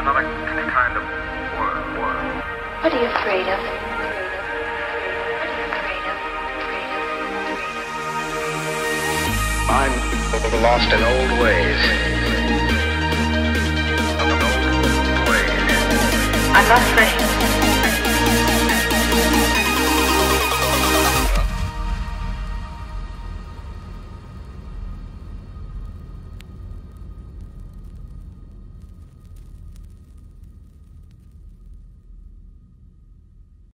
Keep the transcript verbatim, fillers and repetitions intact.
another kind of world. world. What are you afraid of? I'm lost in old ways. Old ways. I'm not afraid.